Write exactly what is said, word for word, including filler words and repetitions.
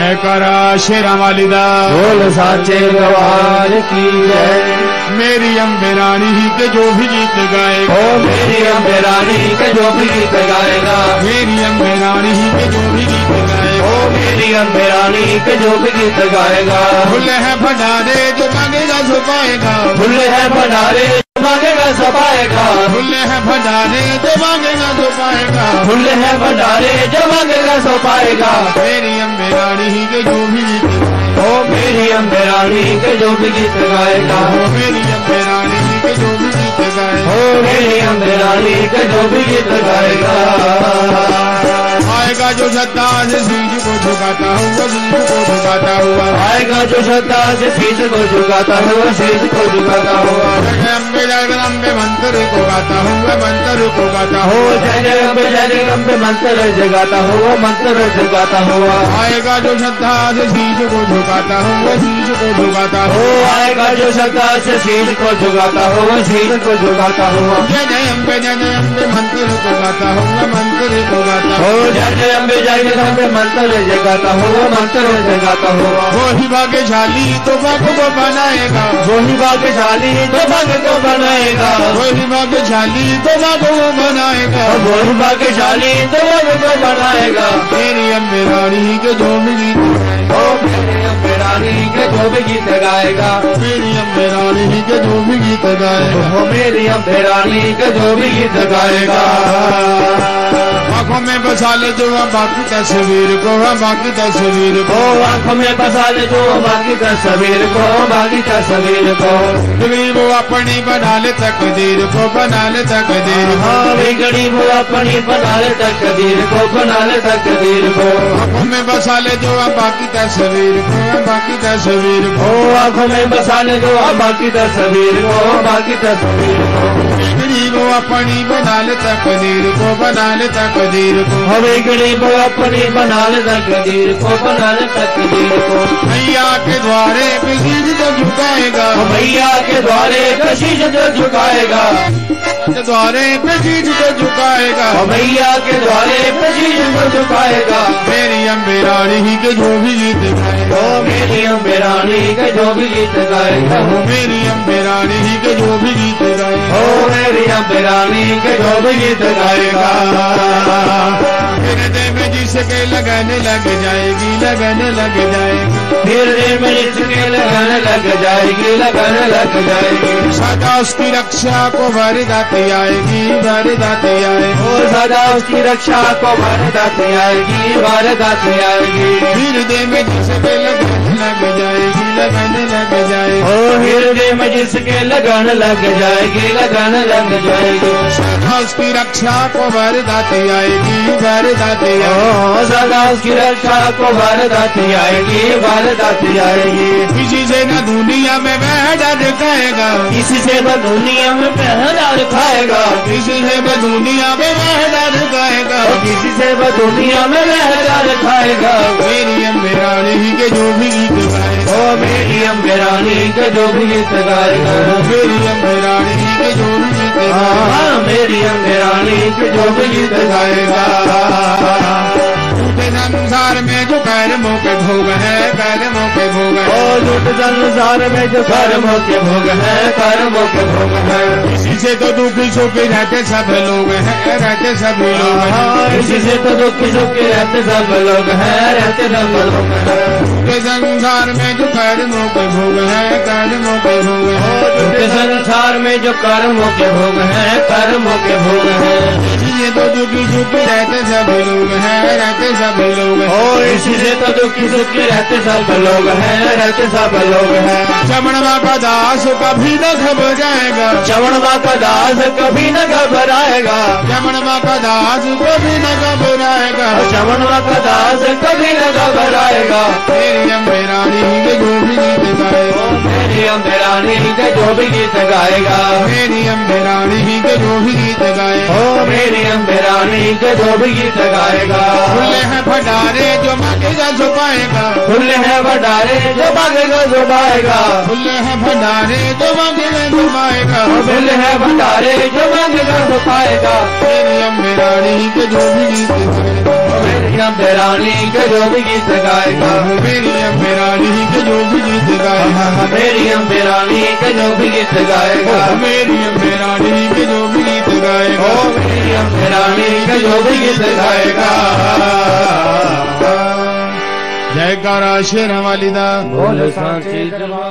जयकारा शेरा वालिदा बोल साचे गवार की जय। मेरी अम्बे रानी ही के जो भी गीत गाएगा, ओ मेरी अम्बे रानी के जो भी गीत गाएगा, मेरी अम्बे रानी ही के जो भी गीत गाएगा, ओ मेरी अम्बे रानी के जो भी गीत गाएगा। फुल्ले है भंडारे जो मांगेगा सो पाएगा, फुल्ले है भंडारे जो मांगेगा सो पाएगा, फुल्ले है भंडारे जो मांगेगा सो पाएगा, फुल्ले है भंडारे जो मांगेगा सो पाएगा। मेरी अम्बे रानी ही के जो भी गीत गाएगा, ओ मेरी अम्बे रानी के जो भी गीत गाएगा, ओ मेरी अम्बे रानी ही के जो भी गीत गाएगा, ओ मेरी अम्बे रानी के जो भी गीत गाएगा। आएगा जो श्रद्धा से शीश को झुकाता हुआ, शीश को झुकाता हुआ, आएगा जो श्रद्धा से शीश को झुकाता हुआ, शीश को झुकाता हुआ। जय अम्बे जय अम्बे मंत्र को गाता हुआ, मंत्र को गाता हो हुआ, जय जय अम्बे जय जय अम्बे मंत्र जगाता हुआ, मंत्र जगाता हुआ। आएगा जो श्रद्धा से शीश को झुकाता हुआ, शीश को झुकाता हो हुआ, आएगा जो श्रद्धा से शीश को झुकाता हुआ, शीश को झुकाता हुआ। जय जय अम्बे जय जय अम्बे मंत्र को गाता हुआ, मंत्र को गाता हो हुआ। जय जय अम्बे जय जय अम्बे मंत्र जगाता हुआ, मंत्र जगाता हुआ। वो ही भाग्यशाली तो भाग को बनाएगा, वो ही भाग्यशाली तो भाग को बनाएगा, वो ही भाग्यशाली तो भाग को बनाएगा, वो ही भाग्यशाली तो भाग को बनाएगा। मेरी अम्बे रानी के जो भी गीत गाएगा, ओ मेरी अम्बे रानी के जो भी गीत गाएगा, मेरी अम्बे रानी के जो भी गीत गाएगा, ओ मेरी अम्बे रानी के जो भी गीत गाएगा। आंखों में बसा ले जो बाकी तस्वीर को, बाकी तस्वीर को, ओ आंखों में बसा ले जो बाकी तस्वीर को, बाकी तस्वीर को। बिगड़ी वो अपनी बना ले तकदीर को, बना ले तकदीर को, हाँ बिगड़ी वो अपनी बना ले तकदीर को, बना ले तकदीर को। आंखों में बसा ले जो बाकी तस्वीर को, बाकी तस्वीर को, ओ आंखों में बसा ले जो बाकी तस्वीर को, बाकी तस्वीर को। बिगड़ी वो अपनी बना ले तकदीर को, बना ले तकदीर को, हाँ बिगड़ी वो अपनी बना ले तकदीर को, बना ले तकदीर को। मैया के द्वारे कशीश जो झुकाएगा, मैया के द्वारे कशीश जो झुकाएगा, के द्वारे कशीश जो झुकाएगा, मैया के द्वारे कशीश जो झुकाएगा। मेरी अम्बे रानी ही के जो भी गीत गाएगा, ओ मेरी अम्बे रानी के जो भी गीत गाएगा, मेरी अम्बे रानी ही के जो भी गीत गाएगा, ओ मेरी अम्बे रानी के जो भी गीत गाएगा। हृदय में जिसके लगने लग जाएगी, लगने लग जाएगी, हृदय में जिसके लगने लग जाएगी, लगने लग जाएगी। सदा उसकी रक्षा को वरदाती आएगी, वरदाती आएगी, ओ सदा उसकी रक्षा को वरदाती आएगी, वरदाती आएगी। हृदय में जिसके लगने लग जाएगी, लगने लग जाएगी, ओ हृदय में जिसके लगन लग जाएगी, लगन लग जाएगी। सदा उसकी रक्षा को वरदाती आएगी, वरदाती आएगी, ओ सदा उसकी रक्षा को वरदाती आएगी, वरदाती आएगी। किसी से न दुनिया में वह डर खाएगा, किसी से वह दुनिया में पहरा खाएगा, किसी से वह दुनिया में वह डर खाएगा, किसी से वह दुनिया में पहरा खाएगा। मेरी अम्बे रानी ही के जो भी गीत गाएगा, ओ मेरी अम्बे रानी के जो भी गीत गाएगा, मेरी अम्बे रानी ही के जो भी गीत गाएगा, हाँ मेरी अम्बे रानी के जो भी गीत गाएगा। झूठे संसार में जो कर्मों के भोग है, कर्मों के भोग है, ओ झूठ संसार में जो कर्मों के भोग है, कर्मों के भोग है। इसी से तो दुखी सुखी रहते सब लोग हैं, रहते सभी लोग हैं, हाँ इसी से तो दुखी सुखी रहते सब लोग हैं, रहते सब लोग हैं। झूठे संसार में जो कर्मों के भोग है, कर्मों के भोग है, झूठे संसार में जो कर्मों के भोग है, कर्मों के भोग है। इसी से तो दुखी सुखी रहते सभी लोग हैं, रहते सभी लोग हैं, ओ इसी से तो दुखी सुखी रहते सब लोग हैं, रहते सब लोग हैं। चमड़वा का दास कभी न घबराएगा, चमड़वा का दास कभी न घबराएगा, चमड़वा का दास कभी न घबराएगा, चमड़वा का दास कभी न घबराएगा। मेरी अम्बे रानी के जो भी गीत गाएगा, मेरी अम्बे रानी के जो भी गीत गाएगा, मेरी अम्बे रानी के जो भी गीत गाएगा, ओ मेरी अम्बे रानी के जो भी गीत गाएगा। खुले हैं भंडारे जो मांगेगा जो पाएगा, खुले हैं भंडारे जो मांगेगा जो पाएगा, खुले हैं भंडारे जो मांगेगा जो पाएगा, खुले हैं भंडारे जो मांगेगा जो पाएगा। मेरी अम्बे रानी के जो भी गीत गाएगा, मेरी अम्बे रानी के जो भी गीत गाएगा, मेरी अम्बे रानी के जो भी गीत गाएगा, मेरी अम्बे रानी के जो भी गीत गाएगा, मेरी अम्बे रानी के जो भी गीत गाएगा, मेरी अम्बे रानी के जो भी गीत गाएगा। जयकारा शेर वाली दा बोल सांची